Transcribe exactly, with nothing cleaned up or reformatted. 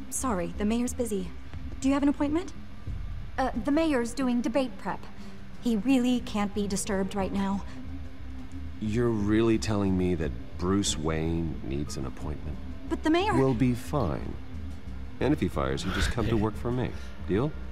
sorry, the mayor's busy. Do you have an appointment? Uh, the mayor's doing debate prep. He really can't be disturbed right now. You're really telling me that Bruce Wayne needs an appointment? But the mayor... We'll be fine. And if he fires you, just come to work for me. Deal?